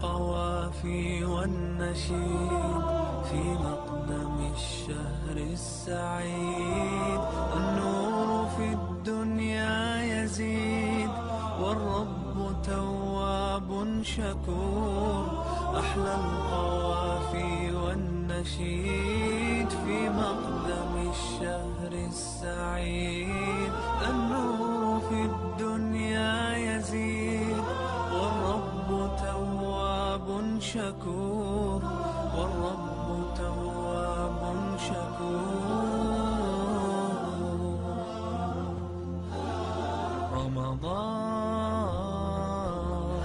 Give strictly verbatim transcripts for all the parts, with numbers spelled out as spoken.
القوافي والنشيد في مقدم الشهر السعيد. النور في الدنيا يزيد والرب تواب شكور. أحلى القوافي والنشيد في مقدم الشهر السعيد. النور في الدنيا يزيد والرب تواب شكور. والرب تواب شكور. رمضان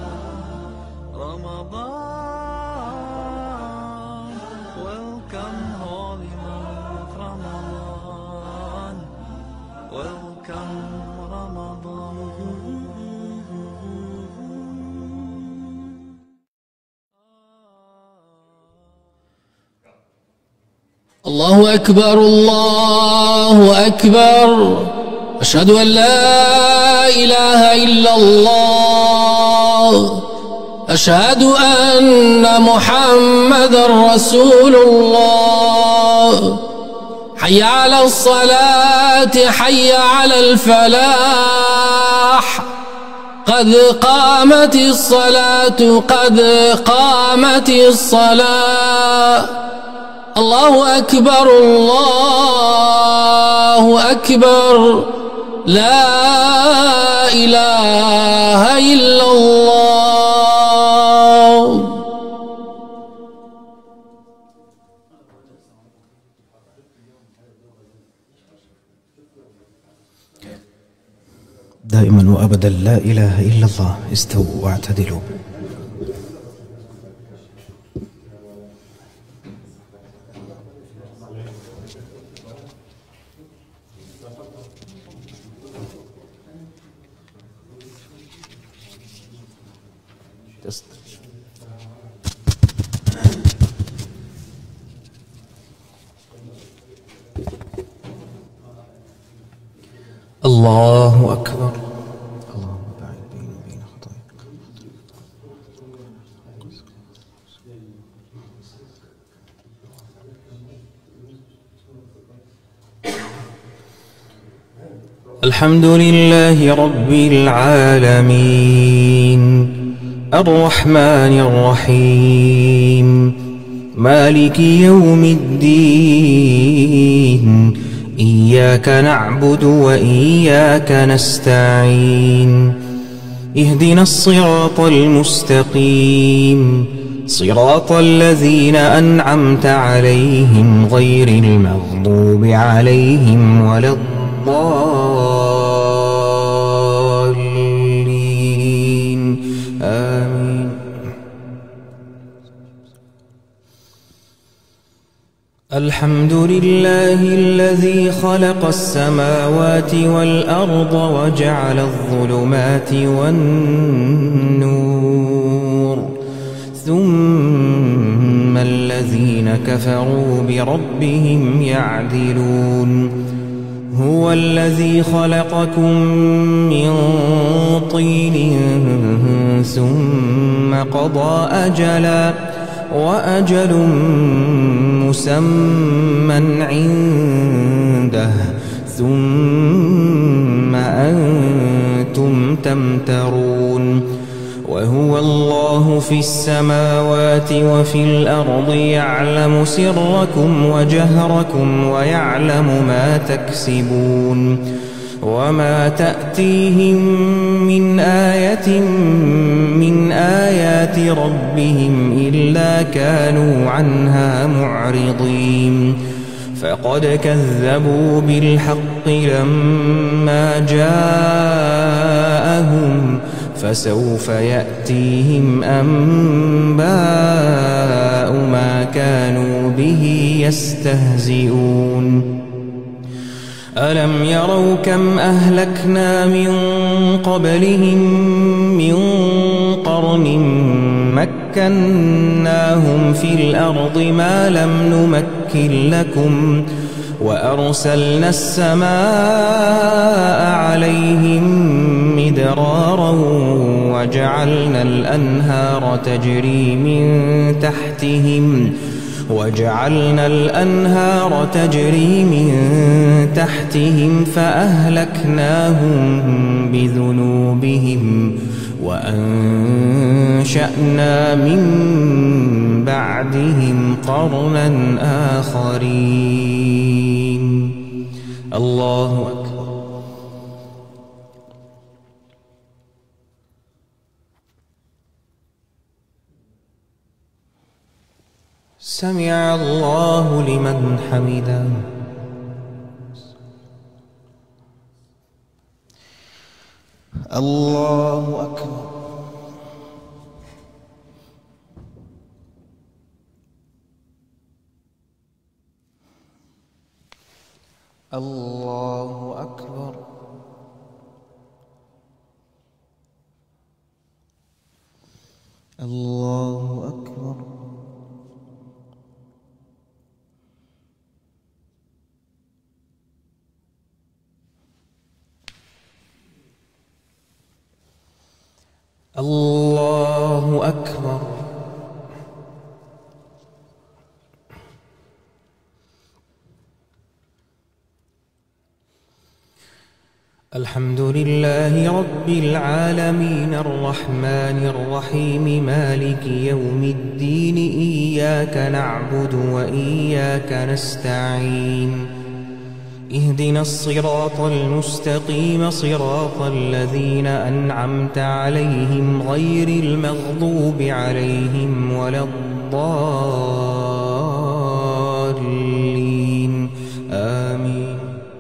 رمضان welcome holy month Ramadan. Welcome Ramadan. الله أكبر الله أكبر. أشهد أن لا إله إلا الله. أشهد أن محمدا رسول الله. حي على الصلاة حي على الفلاح. قد قامت الصلاة قد قامت الصلاة. الله أكبر الله أكبر. لا إله إلا الله. دائما وأبدا لا إله إلا الله. استووا واعتدلوا. الله أكبر. اللهم باعد بيني وبين خطاياك. الحمد لله رب العالمين الرحمن الرحيم مالك يوم الدين. إياك نعبد وإياك نستعين. اهدنا الصراط المستقيم صراط الذين أنعمت عليهم غير المغضوب عليهم ولا الضالين. آمين. الحمد لله الذي خلق السماوات والأرض وجعل الظلمات والنور ثم الذين كفروا بربهم يعدلون. هو الذي خلقكم من طين ثم قضى أجلا وأجل مسمى عنده ثم أنتم تمترون. وهو الله في السماوات وفي الأرض يعلم سركم وجهركم ويعلم ما تكسبون. وما تأتيهم من آية من آيات ربهم إلا كانوا عنها معرضين. فقد كذبوا بالحق لما جاءهم فسوف يأتيهم أنباء ما كانوا به يستهزئون. ألم يروا كم أهلكنا من قبلهم من قرن مكناهم في الأرض ما لم نمكن لكم وأرسلنا السماء عليهم مدرارا وجعلنا الأنهار تجري من تحتهم وجعلنا الأنهار تجري من تحتهم فأهلكناهم بذنوبهم وأنشأنا من بعدهم قرنا آخرين. الله أكبر. سمع الله لمن حمده. الله أكبر. الله أكبر. الله أكبر. الله أكبر. الحمد لله رب العالمين الرحمن الرحيم مالك يوم الدين إياك نعبد وإياك نستعين اهدنا الصراط المستقيم صراط الذين أنعمت عليهم غير المغضوب عليهم ولا الضالين آمين.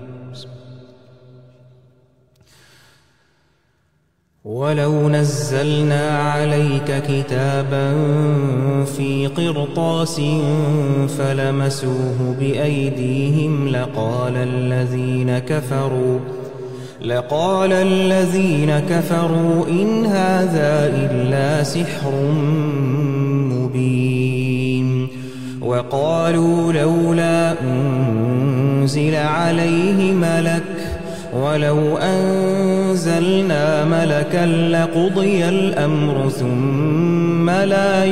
ولو نزلنا عليك كتابا في قرطاس فلمسوه بأيديهم لقال الذين كفروا لقال الذين كفروا إن هذا إلا سحر مبين. وقالوا لولا أنزل عليه ملك ولو أنزلنا ملكا لقضي الأمر ثم لا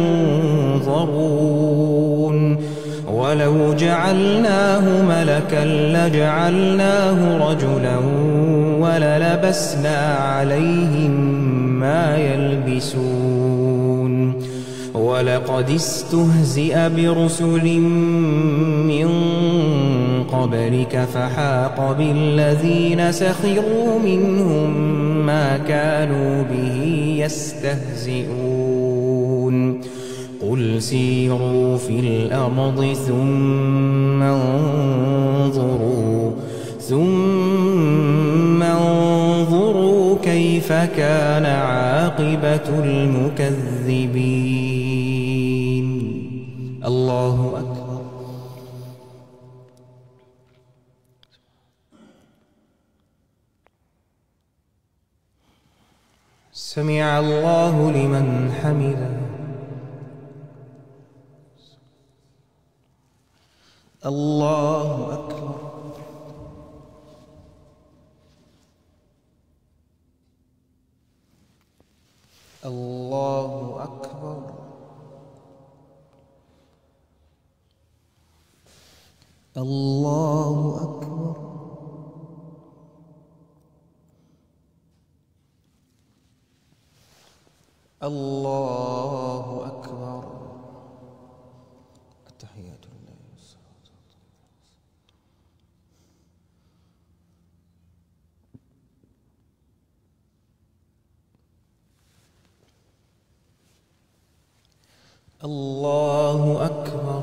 ينظرون. ولو جعلناه ملكا لجعلناه رجلا وللبسنا عليهم ما يلبسون. ولقد استهزئ برسل من قبلك فحاق بالذين سخروا منهم ما كانوا به يستهزئون. قل سيروا في الأرض ثم انظروا ثم انظروا كيف كان عاقبة المكذبين. الله أكبر. سمع الله لمن حمده. الله أكبر. الله أكبر. الله أكبر. الله أكبر. التحيات لله والصلاة الله أكبر.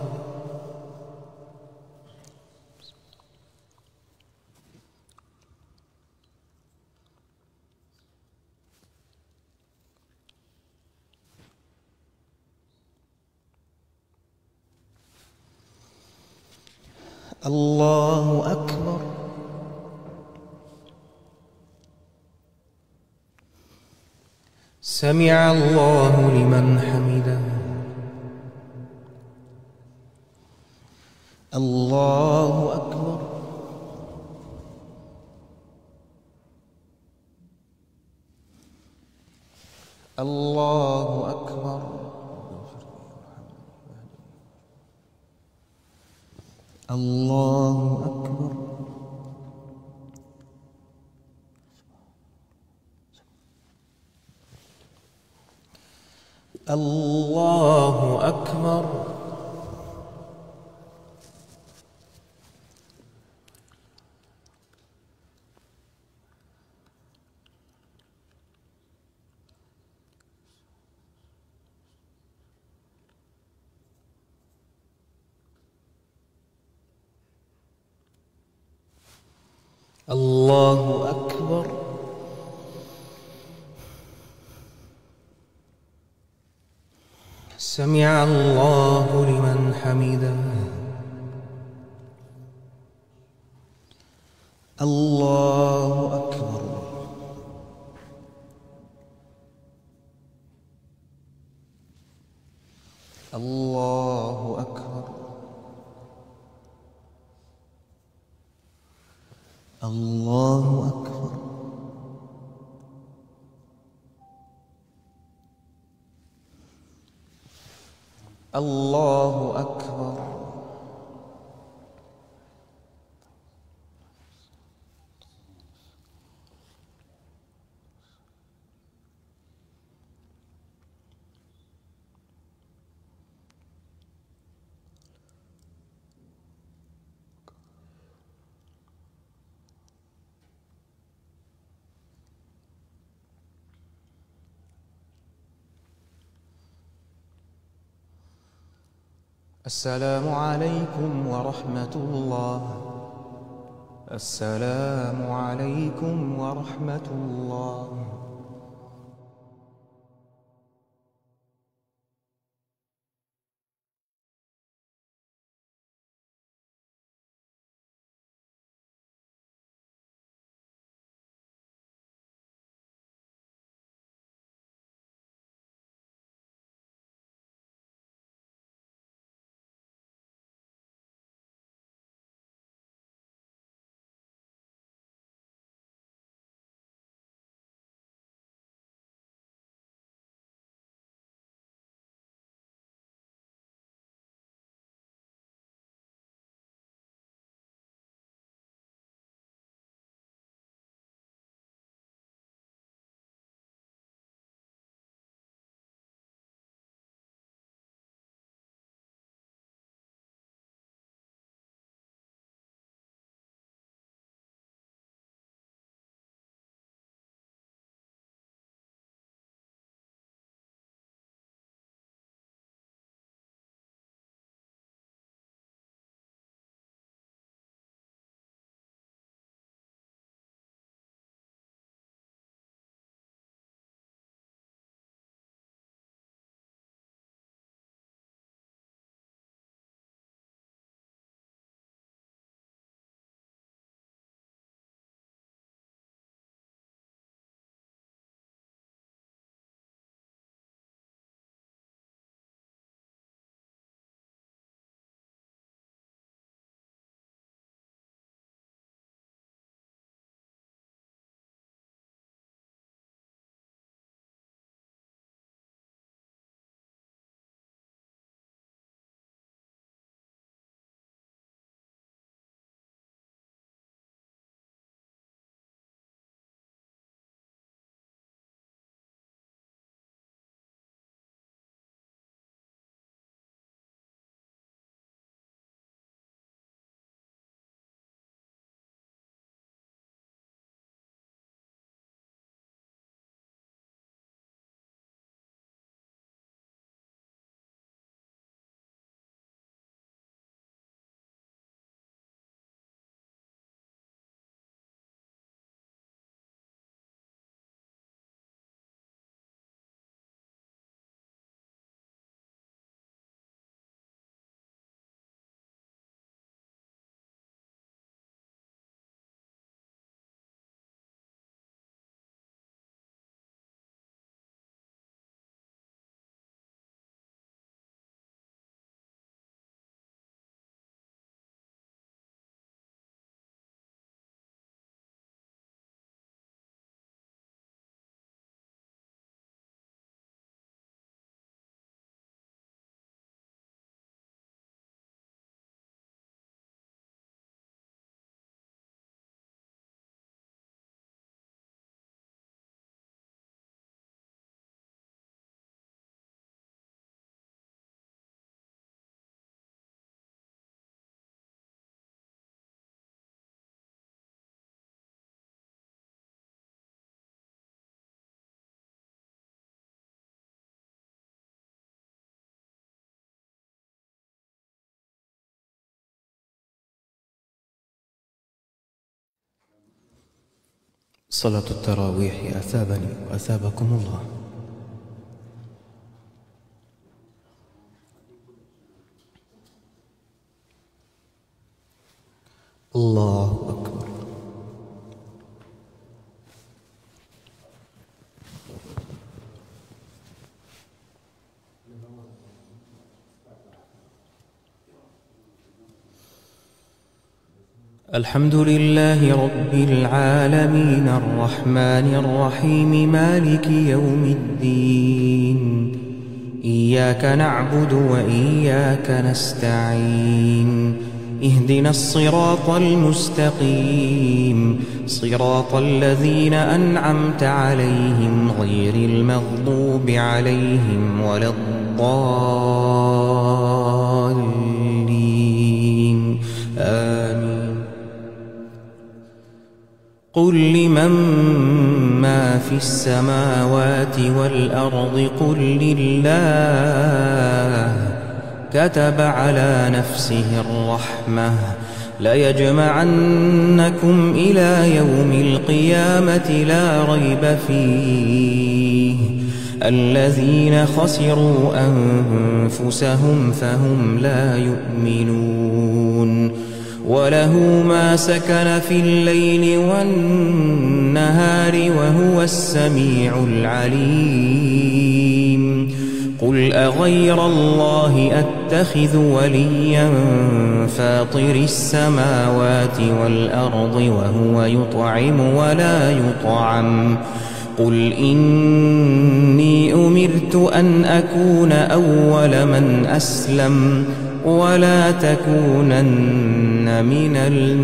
الله أكبر. سمع الله لمن حمده. الله أكبر. الله أكبر. الله أكبر. الله أكبر. الله أكبر. سمع الله لمن حمده. الله أكبر. الله أكبر. الله أكبر. الله أكبر. السلام عليكم ورحمة الله. السلام عليكم ورحمة الله. صلاة التراويح أثابني وأثابكم الله. الله أكبر. الحمد لله رب العالمين الرحمن الرحيم مالك يوم الدين. إياك نعبد وإياك نستعين. اهدنا الصراط المستقيم صراط الذين أنعمت عليهم غير المغضوب عليهم ولا الضالين آمين. قل لمن ما في السماوات والأرض قل لله كتب على نفسه الرحمة ليجمعنكم إلى يوم القيامة لا ريب فيه. الذين خسروا أنفسهم فهم لا يؤمنون. وله ما سكن في الليل والنهار وهو السميع العليم. قل أغير الله أتخذ وليا فاطر السماوات والأرض وهو يطعم ولا يطعم. قل إني أمرت أن أكون أول من أسلم ولا تكونن من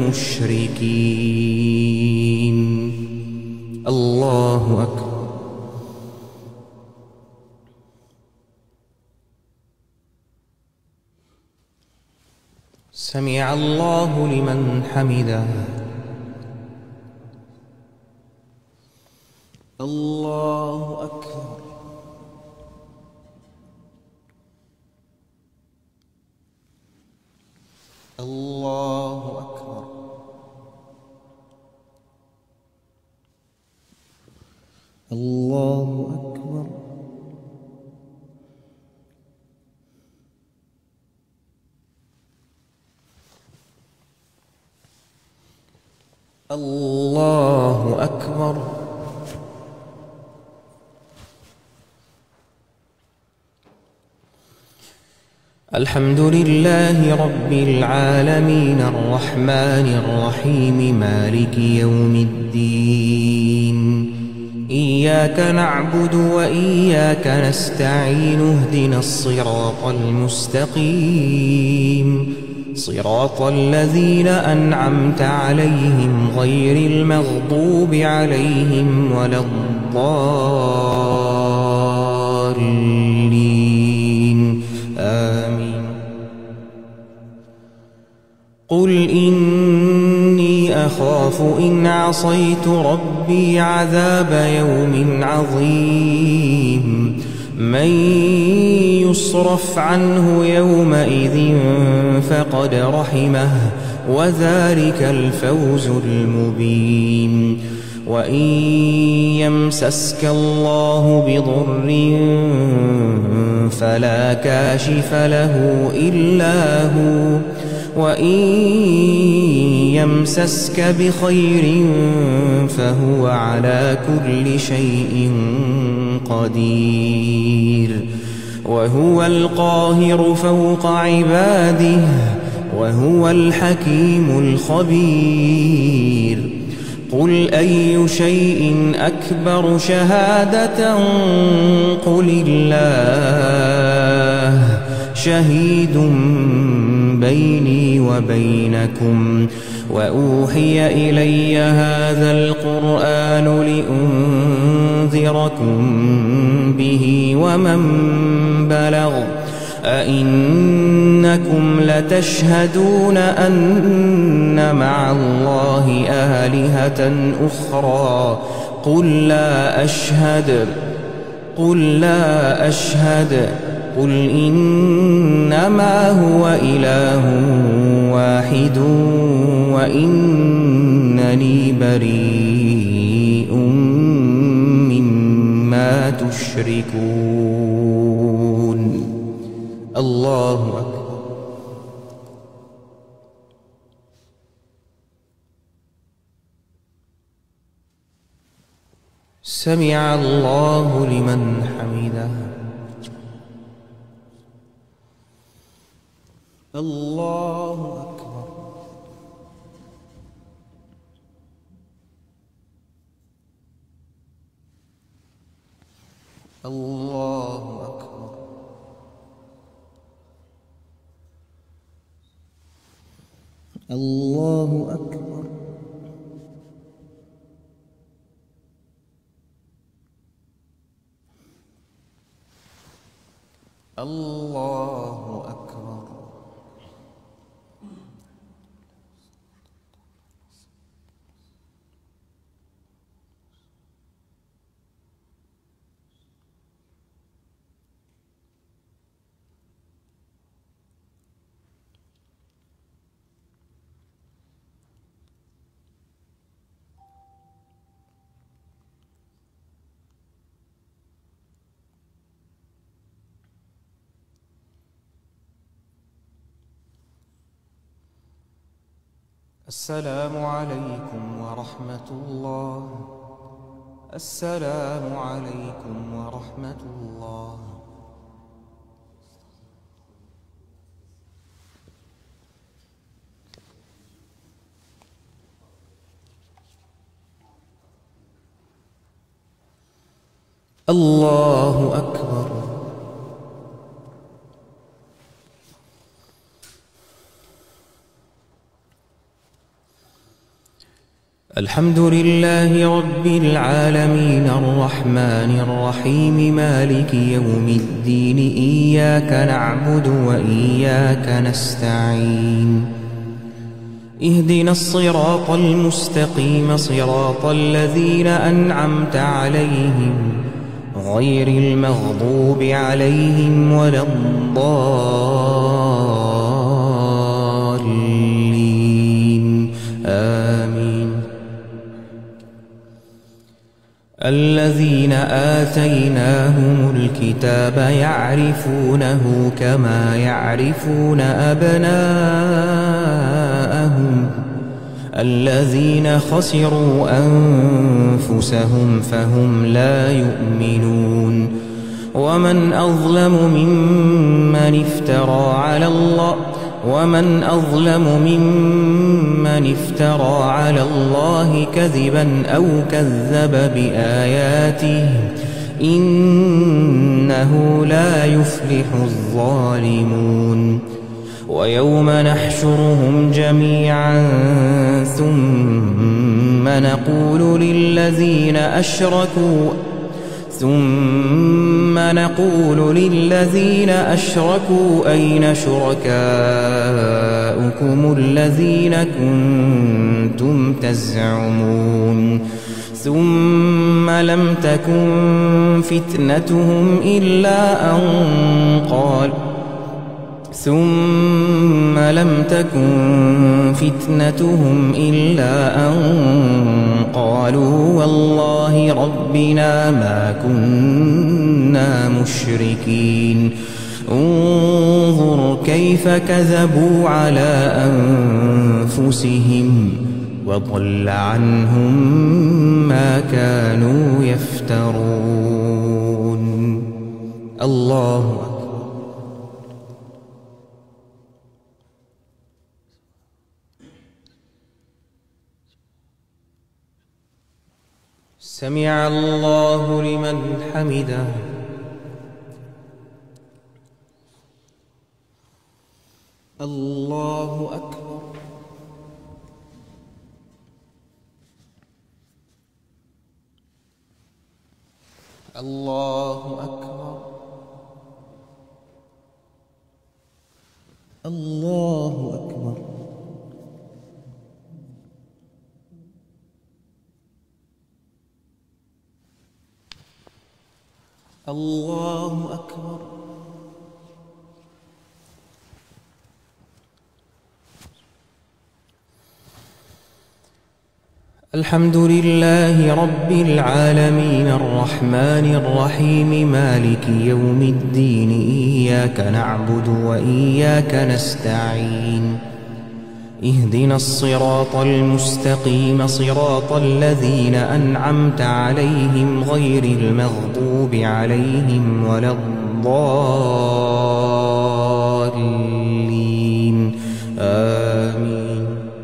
المشركين. الله أكبر. سمع الله لمن حمده. الله أكبر. الله أكبر. الله أكبر. الله أكبر. الحمد لله رب العالمين الرحمن الرحيم مالك يوم الدين. إياك نعبد وإياك نستعين. اهدنا الصراط المستقيم صراط الذين أنعمت عليهم غير المغضوب عليهم ولا الضالين آمين. قل إني أخاف إن عصيت ربي عذاب يوم عظيم. من يصرف عنه يومئذ فقد رحمه وذلك الفوز المبين. وإن يمسسك الله بضر فلا كاشف له إلا هو وإن يمسسك بخير فهو على كل شيء قدير. وهو القاهر فوق عباده وهو الحكيم الخبير. قل أي شيء أكبر شهادة قل الله شهيد بيني وبينكم. وأوحي إلي هذا القرآن لأنذركم به ومن بلغ. أئنكم لتشهدون أن مع الله آلهة أخرى قل لا أشهد قل لا أشهد قل إنما هو إله واحد وإنني بريء تشركون. الله أكبر. سمع الله لمن حمده. الله أكبر. الله أكبر. الله أكبر. الله أكبر. السلام عليكم ورحمة الله. السلام عليكم ورحمة الله. الله أكبر. الحمد لله رب العالمين الرحمن الرحيم مالك يوم الدين إياك نعبد وإياك نستعين اهدنا الصراط المستقيم صراط الذين أنعمت عليهم غير المغضوب عليهم ولا الضالين آمين. الذين آتيناهم الكتاب يعرفونه كما يعرفون أبناءهم الذين خسروا أنفسهم فهم لا يؤمنون. ومن أظلم ممن افترى على الله ومن أظلم ممن افترى على الله كذبا أو كذب بآياته إنه لا يفلح الظالمون. ويوم نحشرهم جميعا ثم نقول للذين أشركوا ثم نقول للذين أشركوا أين شركاؤكم الذين كنتم تزعمون ثم لم تكن فتنتهم إلا أن قالوا ثم لم تكن فتنتهم إلا أن قالوا والله ربنا ما كنا مشركين. انظر كيف كذبوا على أنفسهم وضل عنهم ما كانوا يفترون. الله أكبر. سمع الله لمن حمده. الله أكبر. الله أكبر. الله أكبر. الله أكبر. الحمد لله رب العالمين الرحمن الرحيم مالك يوم الدين إياك نعبد وإياك نستعين اهدنا الصراط المستقيم صراط الذين أنعمت عليهم غير المغضوب عليهم ولا الضالين آمين.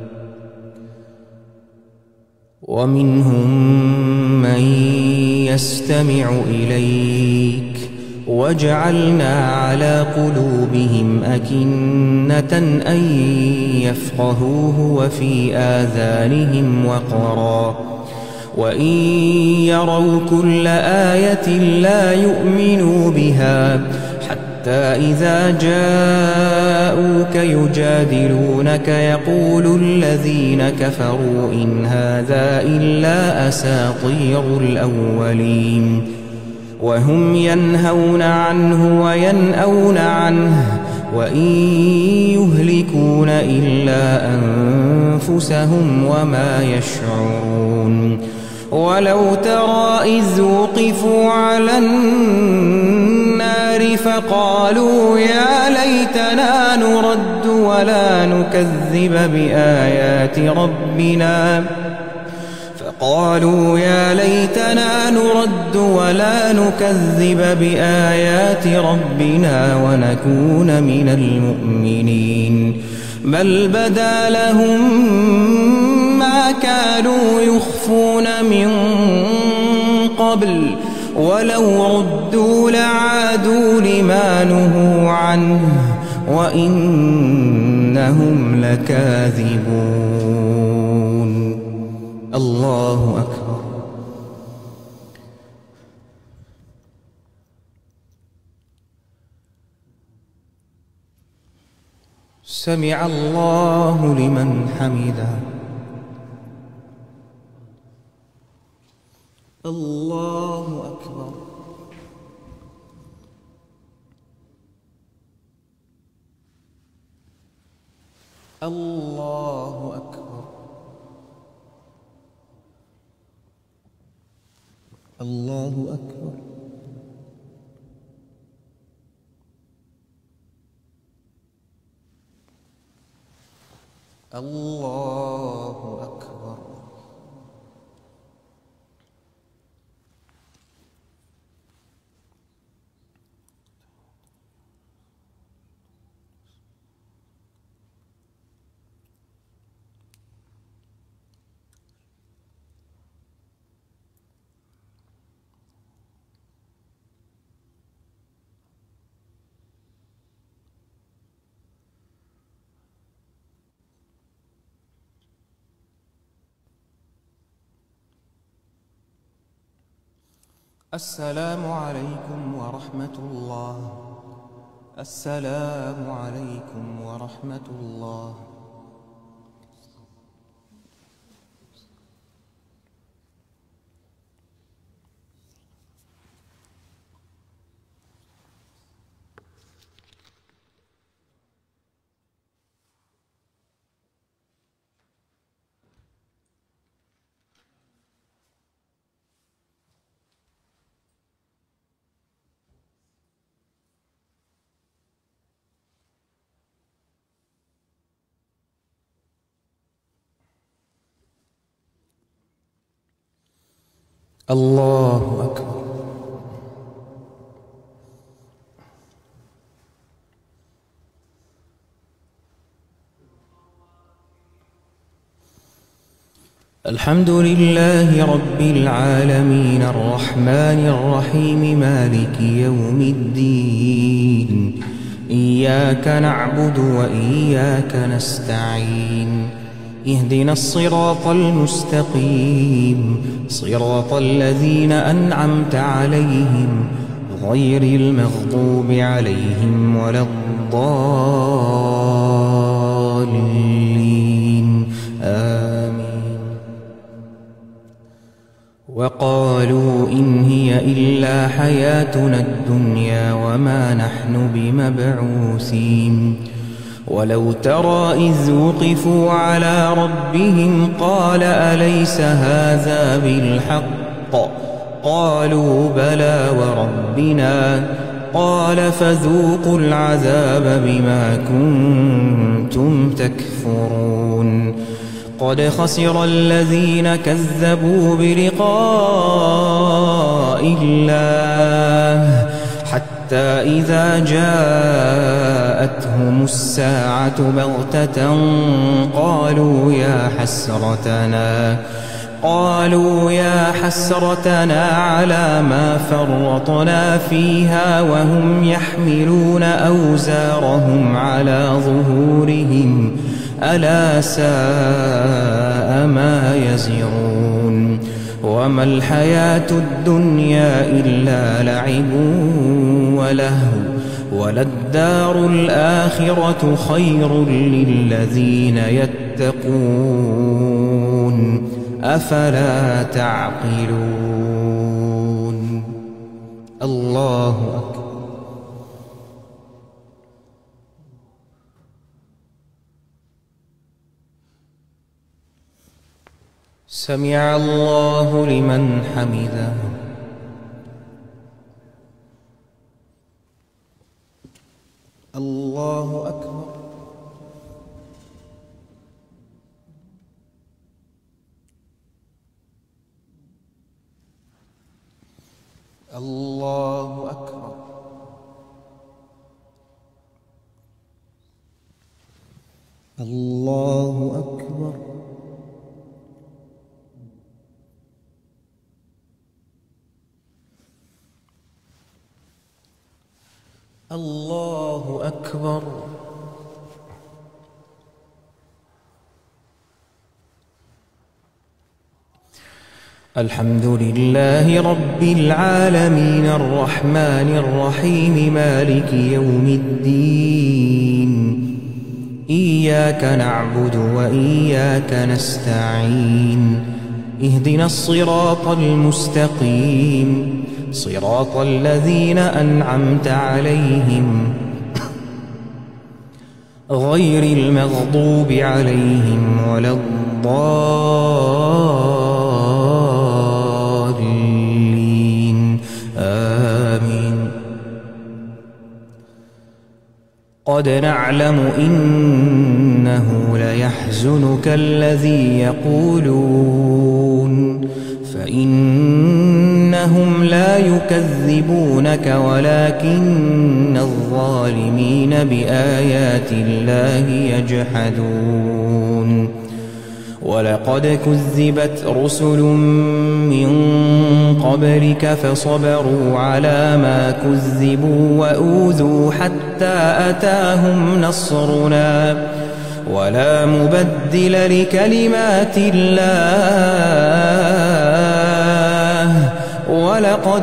ومنهم من يستمع إليك وجعلنا على قلوبهم أكنة أن يفقهوه وفي آذانهم وقرا وإن يروا كل آية لا يؤمنوا بها حتى إذا جاءوك يجادلونك يقول الذين كفروا إن هذا إلا أساطير الأولين وهم ينهون عنه وينأون عنه وإن يهلكون إلا أنفسهم وما يشعرون. ولو ترى إذ وقفوا على النار فقالوا يا ليتنا نرد ولا نكذب بآيات ربنا فقالوا يا ليتنا نرد ولا نكذب بآيات ربنا ونكون من المؤمنين بل بدا لهم ما كانوا يخفون من قبل ولو ردوا لعادوا لما نهوا عنه وإنهم لكاذبون. الله أكبر. سمع الله لمن حمده. الله أكبر. الله أكبر. الله أكبر. الله أكبر. السلام عليكم ورحمة الله. السلام عليكم ورحمة الله. الله أكبر. الحمد لله رب العالمين الرحمن الرحيم مالك يوم الدين إياك نعبد وإياك نستعين اهدنا الصراط المستقيم صراط الذين أنعمت عليهم غير المغضوب عليهم ولا الضالين آمين. وقالوا إن هي إلا حياتنا الدنيا وما نحن بمبعوثين ولو ترى إذ وقفوا على ربهم قال أليس هذا بالحق قالوا بلى وربنا قال فذوقوا العذاب بما كنتم تكفرون قد خسر الذين كذبوا بلقاء الله حتى إذا جاءتهم الساعة بغتة قالوا يا حسرتنا قالوا يا حسرتنا على ما فرطنا فيها وهم يحملون أوزارهم على ظهورهم ألا ساء ما يزرون وما الحياة الدنيا إلا لعب ولهو وللدار الآخرة خير للذين يتقون أفلا تعقلون الله أكبر سمع الله لمن حمده الله أكبر الله أكبر الله أكبر الله أكبر الحمد لله رب العالمين الرحمن الرحيم مالك يوم الدين إياك نعبد وإياك نستعين اهدنا الصراط المستقيم صراط الذين أنعمت عليهم غير المغضوب عليهم ولا الضالين آمين قد نعلم إنه ليحزنك الذي يقولون فإنهم لا يكذبونك ولكن الظالمين بآيات الله يجحدون ولقد كذبت رسل من قبلك فصبروا على ما كذبوا وأوذوا حتى أتاهم نصرنا ولا مبدل لكلمات الله ولقد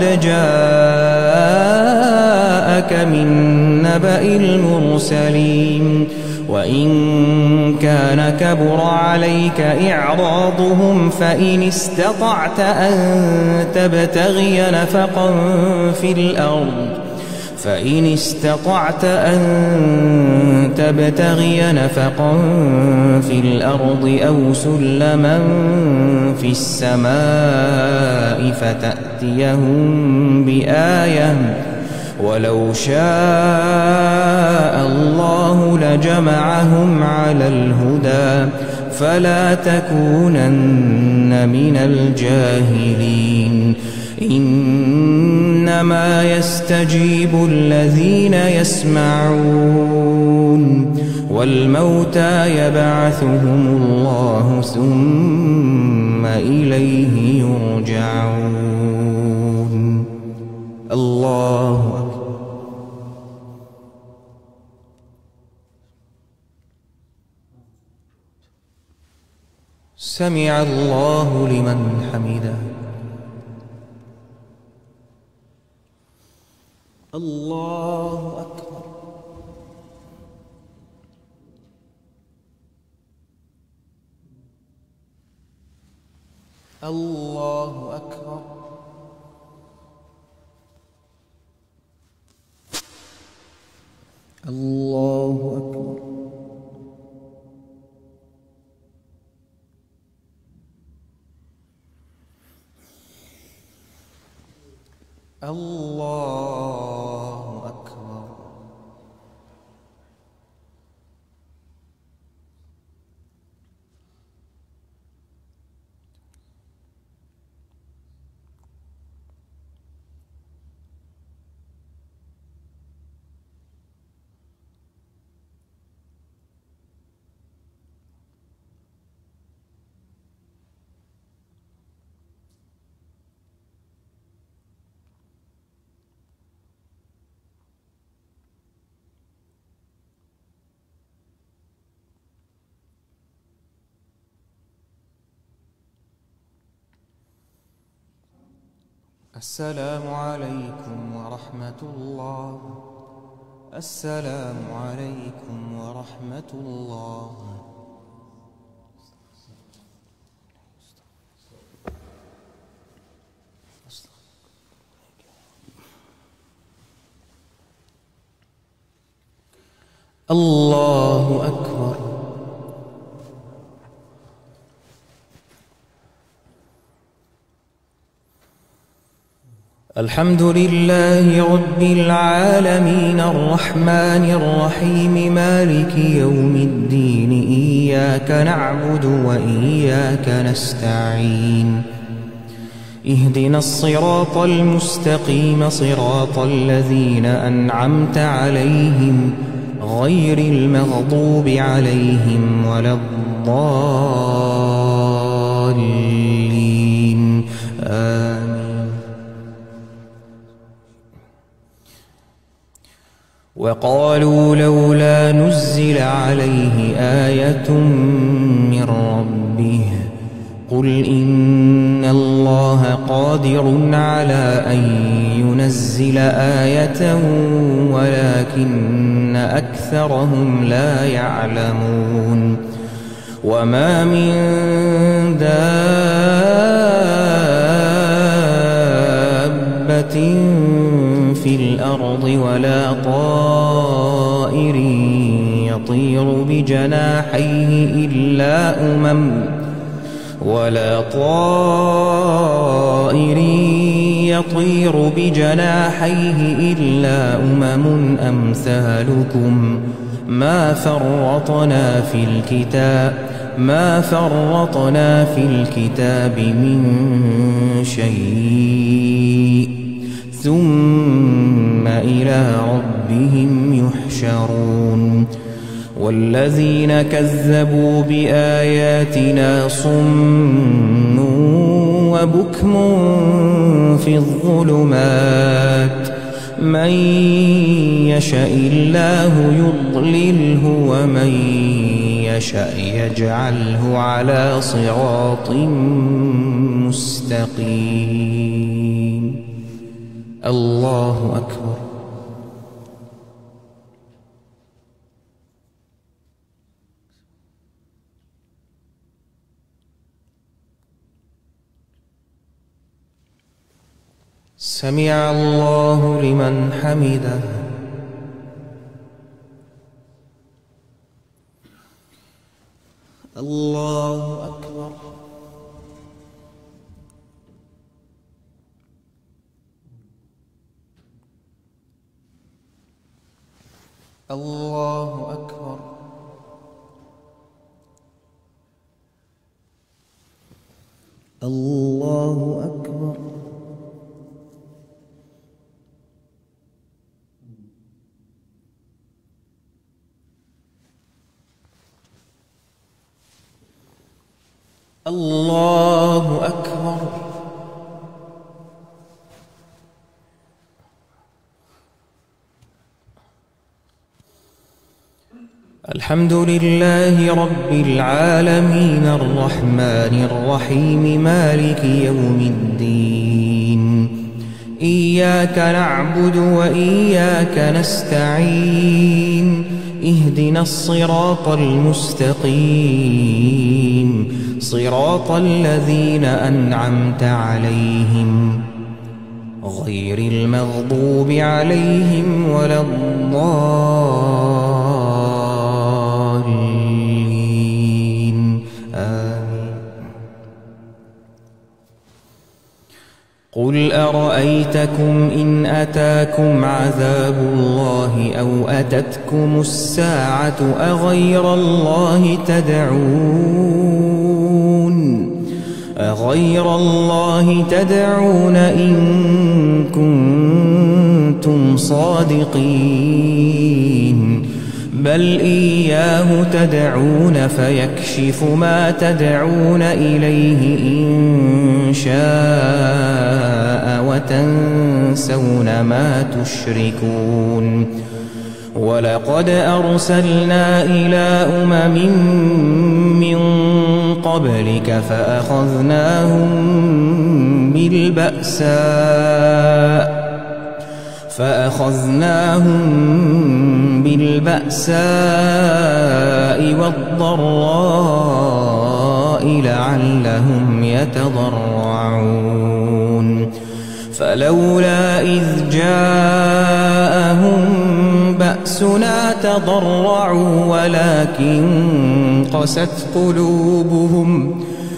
جاءك من نبأ المرسلين وإن كان كبر عليك إعراضهم فإن استطعت أن تبتغي نفقا في الأرض فإن استطعت أن تبتغي نفقا في الأرض أو سلما في السماء فتأتيهم بآية ولو شاء الله لجمعهم على الهدى فلا تكونن من الجاهلين إنما يستجيب الذين يسمعون والموتى يبعثهم الله ثم إليه يرجعون الله أكبر سمع الله لمن حمده الله أكبر الله أكبر الله أكبر الله أكبر. السلام عليكم ورحمة الله. السلام عليكم ورحمة الله. الله أكبر. الحمد لله رب العالمين الرحمن الرحيم مالك يوم الدين إياك نعبد وإياك نستعين اهدنا الصراط المستقيم صراط الذين أنعمت عليهم غير المغضوب عليهم ولا الضالين آمين. وقالوا لولا نزل عليه آية من ربه قل إن الله قادر على أن ينزل آية ولكن أكثرهم لا يعلمون. وما من دابة في الأرض ولا طائر يطير بجناحيه إلا أمم ولا طائر يطير بجناحيه إلا أمم أمثالكم ما فرطنا في الكتاب ما فرطنا في الكتاب من شيء ثم إلى ربهم يحشرون. والذين كذبوا بآياتنا صم وبكم في الظلمات من يشاء الله يضلله ومن يشاء يجعله على صراط مستقيم. الله أكبر. سمع الله لمن حمده. الله أكبر. الله أكبر. الله أكبر. الله أكبر. الحمد لله رب العالمين الرحمن الرحيم مالك يوم الدين إياك نعبد وإياك نستعين اهدنا الصراط المستقيم صراط الذين أنعمت عليهم غير المغضوب عليهم ولا الضالين آمين. قل أرأيتم ليتكم إن أتاكم عذاب الله أو أتتكم الساعة أغير الله تدعون أغير الله تدعون إن كنتم صادقين بل إياه تدعون فيكشف ما تدعون إليه إن شاء وتنسون ما تشركون ولقد أرسلنا إلى أمم من قبلك فأخذناهم بالبأساء فأخذناهم بالبأساء والضراء لعلهم يتضرعون فلولا إذ جاءهم بأسنا تضرعوا ولكن قست قلوبهم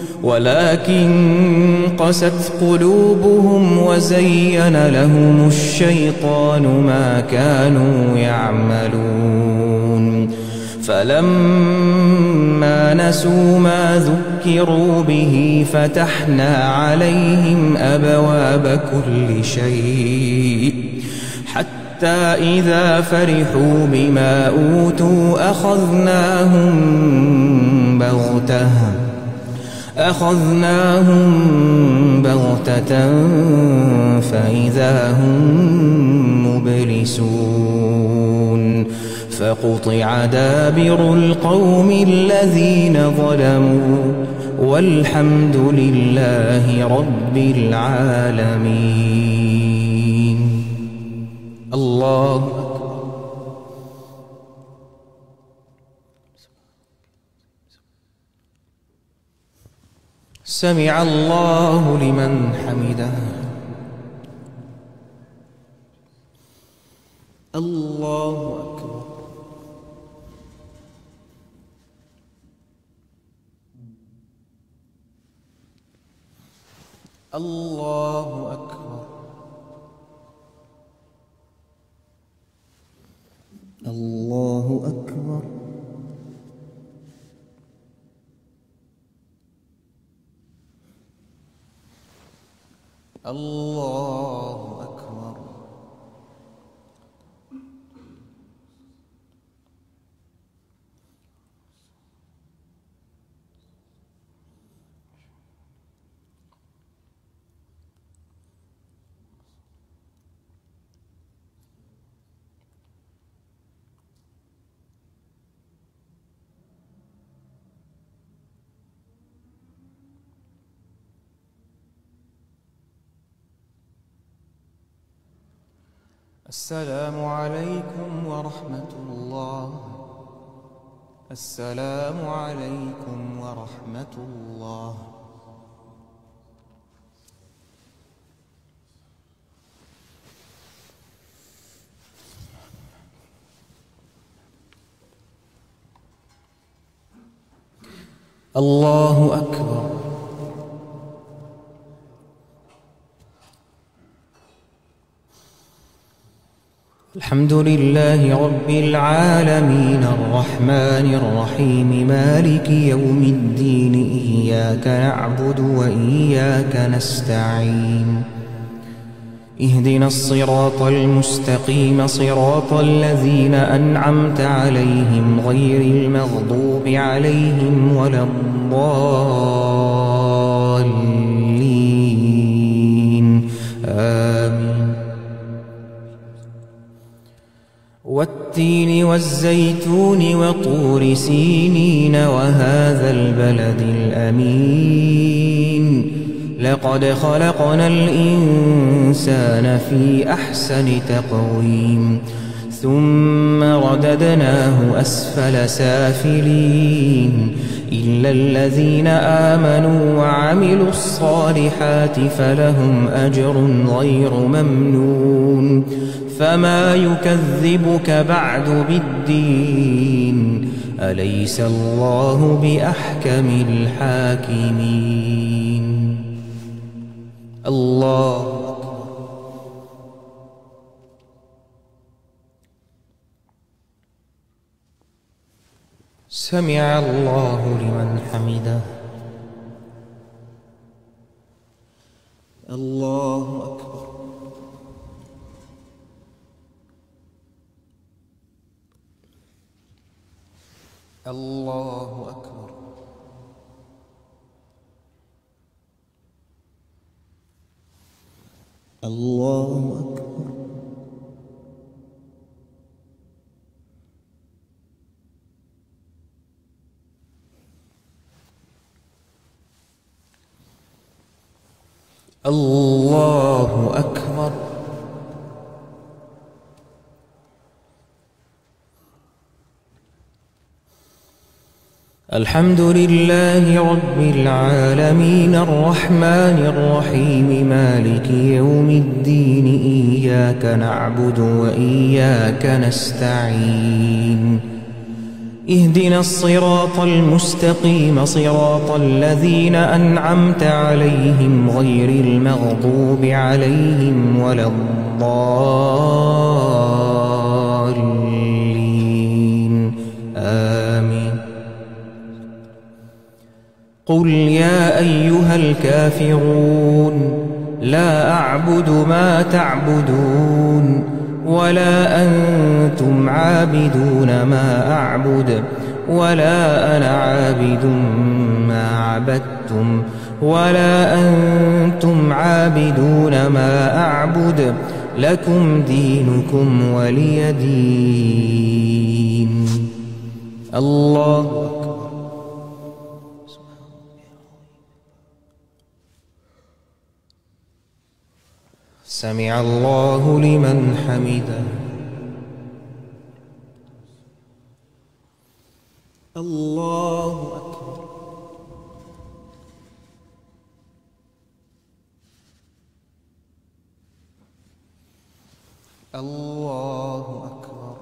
ولكن قست قلوبهم وزين لهم الشيطان ما كانوا يعملون فلما نسوا ما ذكروا به فتحنا عليهم أبواب كل شيء حتى إذا فرحوا بما أوتوا أخذناهم بغتة أخذناهم بغتة فإذا هم مبلسون فقطع دابر القوم الذين ظلموا والحمد لله رب العالمين. الله سمع الله لمن حمده. الله أكبر. الله أكبر. الله أكبر. الله أكبر. السلام عليكم ورحمة الله. السلام عليكم ورحمة الله. الله أكبر. الحمد لله رب العالمين الرحمن الرحيم مالك يوم الدين إياك نعبد وإياك نستعين اهدنا الصراط المستقيم صراط الذين أنعمت عليهم غير المغضوب عليهم ولا الضالين آمين. والتين والزيتون وطور سينين وهذا البلد الأمين لقد خلقنا الإنسان في أحسن تقويم ثم رددناه أسفل سافلين إلا الذين آمنوا وعملوا الصالحات فلهم أجر غير ممنون فما يكذبك بعد بالدين أليس الله بأحكم الحاكمين. الله أكبر. سمع الله لمن حمده. الله أكبر. الله أكبر. الله أكبر. الله أكبر. الحمد لله رب العالمين الرحمن الرحيم مالك يوم الدين إياك نعبد وإياك نستعين اهدنا الصراط المستقيم صراط الذين أنعمت عليهم غير المغضوب عليهم ولا الضالين آمين. قل يا أيها الكافرون لا أعبد ما تعبدون ولا أنتم عابدون ما أعبد ولا أنا عابد ما عبدتم ولا أنتم عابدون ما أعبد لكم دينكم ولي دين. الله أكبر. سمع الله لمن حمده. الله أكبر. الله أكبر.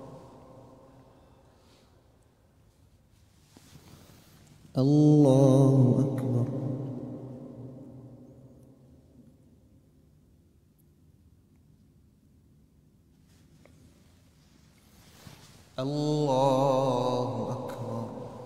الله أكبر. الله أكبر.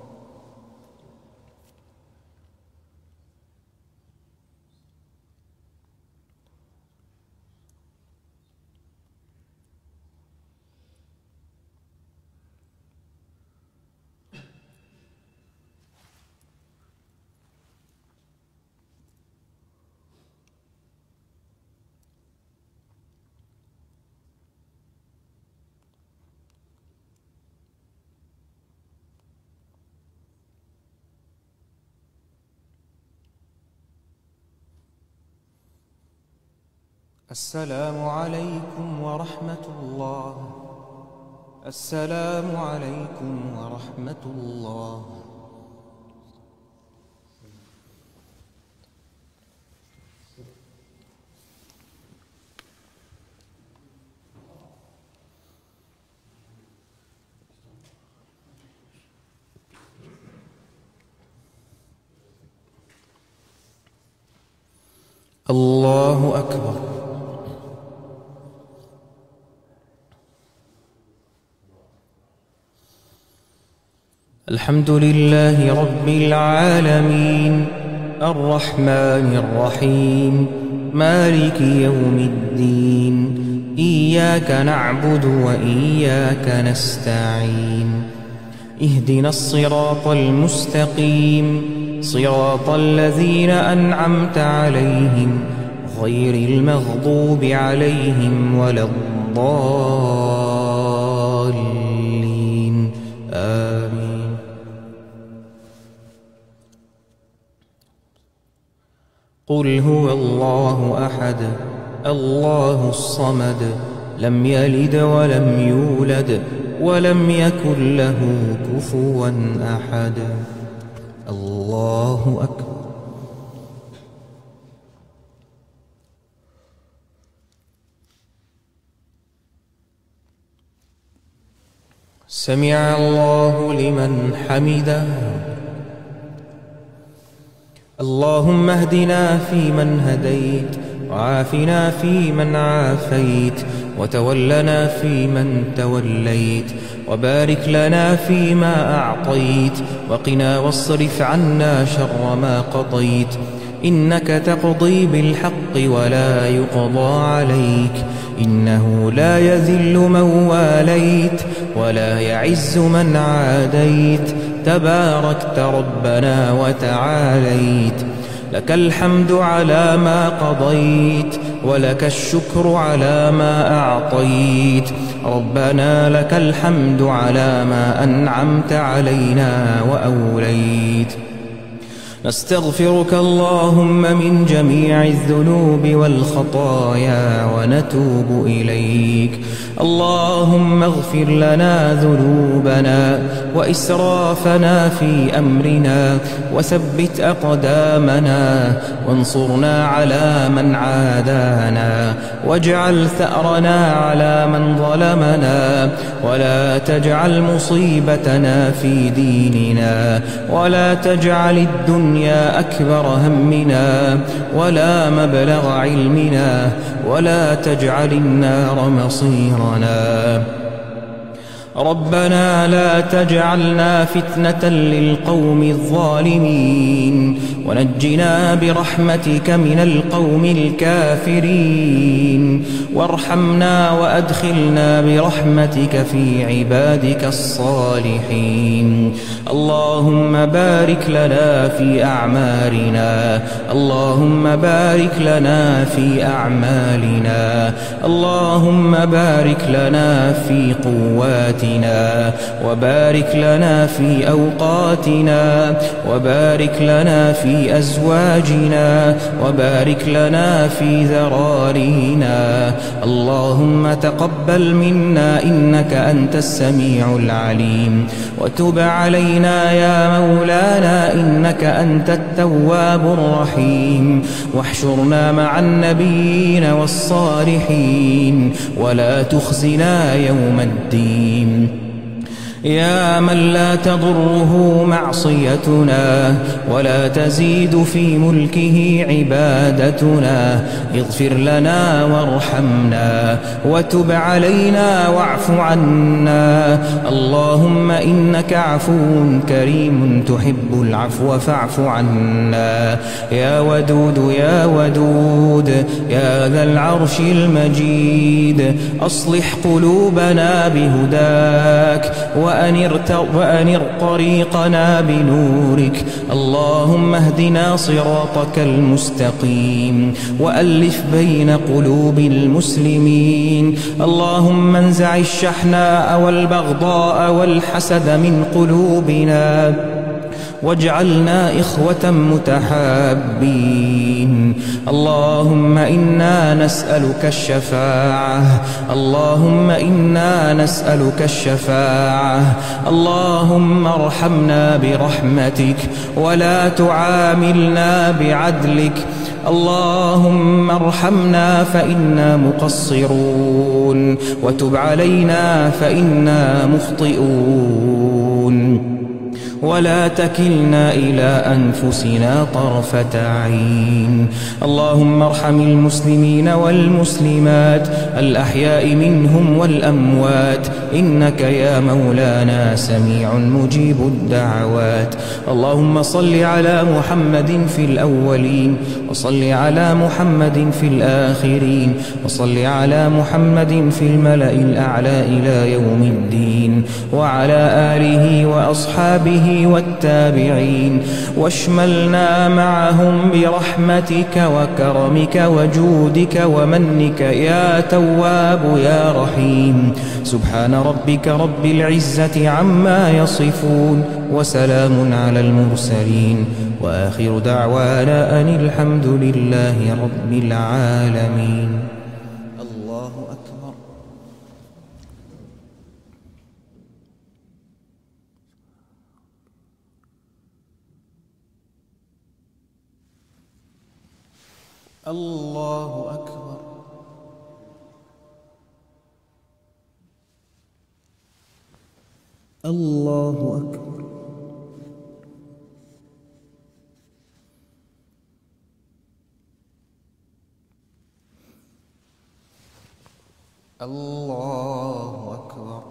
السلام عليكم ورحمة الله. السلام عليكم ورحمة الله. الله أكبر. الحمد لله رب العالمين الرحمن الرحيم مالك يوم الدين إياك نعبد وإياك نستعين اهدنا الصراط المستقيم صراط الذين أنعمت عليهم غير المغضوب عليهم ولا الضالين آمين. قل هو الله أحد الله الصمد لم يلد ولم يولد ولم يكن له كفوا أحد. الله أكبر. سمع الله لمن حمده. اللهم اهدنا فيمن هديت وعافنا فيمن عافيت وتولنا فيمن توليت، وبارك لنا فيما أعطيت، وقنا واصرف عنا شر ما قضيت، إنك تقضي بالحق ولا يقضى عليك، إنه لا يذل من واليت ولا يعز من عاديت، تباركت ربنا وتعاليت، لك الحمد على ما قضيت ولك الشكر على ما أعطيت، ربنا لك الحمد على ما أنعمت علينا وأوليت. نستغفرك اللهم من جميع الذنوب والخطايا ونتوب إليك، اللهم اغفر لنا ذنوبنا وإسرافنا في أمرنا، وثبت أقدامنا، وانصرنا على من عادانا، واجعل ثأرنا على من ظلمنا، ولا تجعل مصيبتنا في ديننا، ولا تجعل الدنيا يا أكبر همنا ولا مبلغ علمنا، ولا تجعل النار مصيرنا. ربنا لا تجعلنا فتنة للقوم الظالمين، ونجنا برحمتك من القوم الكافرين، وارحمنا وأدخلنا برحمتك في عبادك الصالحين. اللهم بارك لنا في أعمارنا، اللهم بارك لنا في أعمالنا، اللهم بارك لنا في قواتنا، وبارك لنا في أوقاتنا، وبارك لنا في أزواجنا، وبارك لنا في ذرارينا. اللهم تقبل منا إنك أنت السميع العليم، وتب علينا يا مولانا إنك أنت التواب الرحيم، واحشرنا مع النبيين والصالحين، ولا تخزنا يوم الدين. يا من لا تضره معصيتنا ولا تزيد في ملكه عبادتنا، اغفر لنا وارحمنا وتب علينا واعف عنا. اللهم إنك عفو كريم تحب العفو فاعف عنا. يا ودود يا ودود يا ذا العرش المجيد، أصلح قلوبنا بهداك، وأنر, وأنر طريقنا بنورك. اللهم اهدنا صراطك المستقيم، وألف بين قلوب المسلمين. اللهم انزع الشحناء والبغضاء والحسد من قلوبنا، واجعلنا إخوة متحابين. اللهم إنا نسألك الشفاعة، اللهم إنا نسألك الشفاعة. اللهم ارحمنا برحمتك ولا تعاملنا بعدلك. اللهم ارحمنا فإنا مقصرون، وتب علينا فإنا مخطئون، ولا تكلنا إلى أنفسنا طرفة عين. اللهم ارحم المسلمين والمسلمات الأحياء منهم والأموات، إنك يا مولانا سميع مجيب الدعوات. اللهم صل على محمد في الأولين، وصل على محمد في الآخرين، وصل على محمد في الملأ الأعلى إلى يوم الدين، وعلى آله وأصحابه والتابعين، واشملنا معهم برحمتك وكرمك وجودك ومنك يا تواب يا رحيم. سبحان ربك رب العزة عما يصفون، وسلام على المرسلين، وآخر دعوانا أن الحمد لله رب العالمين. الله أكبر. الله أكبر. الله أكبر. الله أكبر.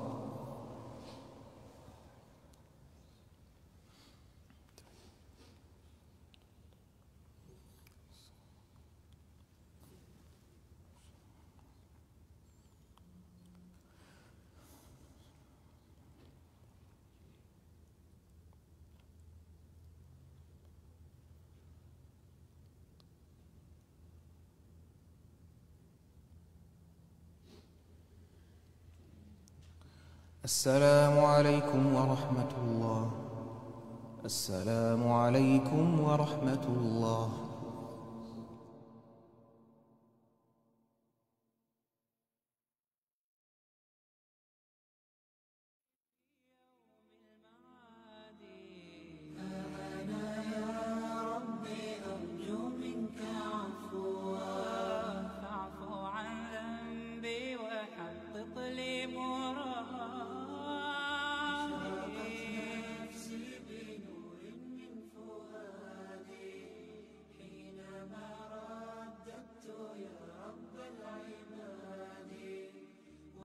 السلام عليكم ورحمة الله. السلام عليكم ورحمة الله. فاعف عن ذنبي وحقق لي مرادي.